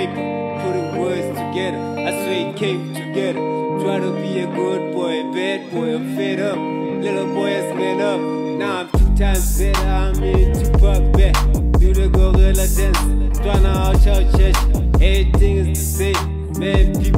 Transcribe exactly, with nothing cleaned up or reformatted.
paper, putting words together. I swear it came together. Try to be a good boy, a bad boy, I'm fed up. Little boy has been up. Now I'm two times better, I'm in Tupac back. Do the gorilla dance, trying to out your church. Everything is the same, man, people